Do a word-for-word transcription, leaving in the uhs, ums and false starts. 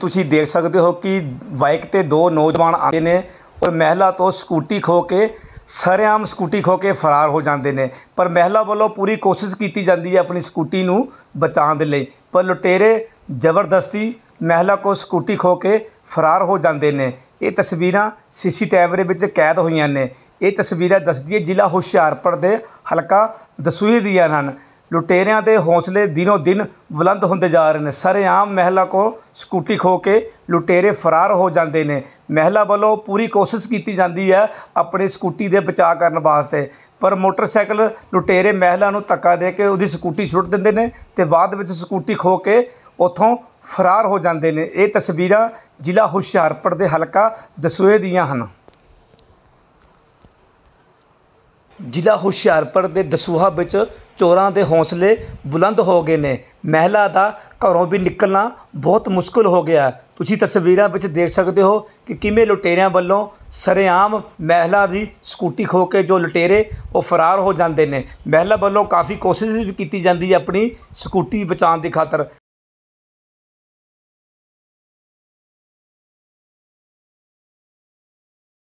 ਤੁਸੀਂ ਦੇਖ ਸਕਦੇ ਹੋ ਕਿ ਬਾਈਕ ਤੇ ਦੋ ਨੌਜਵਾਨ ਆਉਂਦੇ ਨੇ ਔਰ ਮਹਿਲਾ ਤੋਂ ਸਕੂਟੀ ਖੋ ਕੇ ਸਰੇਆਮ ਸਕੂਟੀ ਖੋ ਕੇ ਫਰਾਰ ਹੋ ਜਾਂਦੇ ਨੇ। ਪਰ ਮਹਿਲਾ ਵੱਲੋਂ ਪੂਰੀ ਕੋਸ਼ਿਸ਼ ਕੀਤੀ ਜਾਂਦੀ ਹੈ ਆਪਣੀ ਸਕੂਟੀ ਨੂੰ ਬਚਾਉਣ ਦੇ ਲਈ, ਪਰ ਲੁਟੇਰੇ ਜ਼ਬਰਦਸਤੀ ਮਹਿਲਾ ਕੋਲ ਸਕੂਟੀ ਖੋ ਕੇ ਫਰਾਰ ਹੋ ਜਾਂਦੇ ਨੇ। ਇਹ ਤਸਵੀਰਾਂ ਸੀਸੀ ਕੈਮਰੇ ਵਿੱਚ ਕੈਦ ਹੋਈਆਂ ਨੇ। ਇਹ ਤਸਵੀਰਾਂ ਦੱਸਦੀ ਹੈ ਜ਼ਿਲ੍ਹਾ ਹੁਸ਼ਿਆਰਪੁਰ ਦੇ ਹਲਕਾ ਦਸੂਹੇ ਦੀਆਂ ਹਨ। ਲੁਟੇਰਿਆਂ ਦੇ ਹੌਸਲੇ ਦਿਨੋਂ ਦਿਨ ਬੁਲੰਦ ਹੁੰਦੇ ਜਾ ਰਹੇ ਨੇ। ਸਰੇਆਮ ਮਹਿਲਾ ਕੋਲ ਸਕੂਟੀ ਖੋ ਕੇ ਲੁਟੇਰੇ ਫਰਾਰ ਹੋ ਜਾਂਦੇ ਨੇ। ਮਹਿਲਾ ਵੱਲੋਂ ਪੂਰੀ ਕੋਸ਼ਿਸ਼ ਕੀਤੀ ਜਾਂਦੀ ਹੈ ਆਪਣੀ ਸਕੂਟੀ ਦੇ ਬਚਾਅ ਕਰਨ ਵਾਸਤੇ, ਪਰ ਮੋਟਰਸਾਈਕਲ ਲੁਟੇਰੇ ਮਹਿਲਾ ਨੂੰ ਧੱਕਾ ਦੇ ਕੇ ਉਹਦੀ ਸਕੂਟੀ ਸੁੱਟ ਦਿੰਦੇ ਨੇ ਅਤੇ ਬਾਅਦ ਵਿੱਚ ਸਕੂਟੀ ਖੋ ਕੇ ਉੱਥੋਂ ਫਰਾਰ ਹੋ ਜਾਂਦੇ ਨੇ। ਇਹ ਤਸਵੀਰਾਂ ਜ਼ਿਲ੍ਹਾ ਹੁਸ਼ਿਆਰਪੁਰ ਦੇ ਹਲਕਾ ਦਸੂਹੇ ਦੀਆਂ ਹਨ। ਜ਼ਿਲ੍ਹਾ ਹੁਸ਼ਿਆਰਪੁਰ ਦੇ ਦਸੂਹਾ ਵਿੱਚ ਚੋਰਾਂ ਦੇ ਹੌਸਲੇ ਬੁਲੰਦ ਹੋ ਗਏ ਨੇ। ਮਹਿਲਾ ਦਾ ਘਰੋਂ ਵੀ ਨਿਕਲਣਾ ਬਹੁਤ ਮੁਸ਼ਕਿਲ ਹੋ ਗਿਆ। ਤੁਸੀਂ ਤਸਵੀਰਾਂ ਵਿੱਚ ਦੇਖ ਸਕਦੇ ਹੋ ਕਿ ਕਿਵੇਂ ਲੁਟੇਰਿਆਂ ਵੱਲੋਂ ਸਰੇਆਮ ਮਹਿਲਾ ਦੀ ਸਕੂਟੀ ਖੋ ਕੇ ਜੋ ਲੁਟੇਰੇ ਉਹ ਫਰਾਰ ਹੋ ਜਾਂਦੇ ਨੇ। ਮਹਿਲਾ ਵੱਲੋਂ ਕਾਫੀ ਕੋਸ਼ਿਸ਼ ਵੀ ਕੀਤੀ ਜਾਂਦੀ ਹੈ ਆਪਣੀ ਸਕੂਟੀ ਬਚਾਉਣ ਦੀ ਖਾਤਰ,